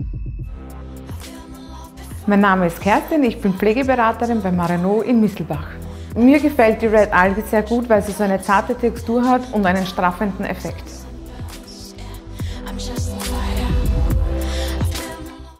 Mein Name ist Kerstin, ich bin Pflegeberaterin bei Marino in Misselbach. Mir gefällt die Red Algae sehr gut, weil sie so eine zarte Textur hat und einen straffenden Effekt.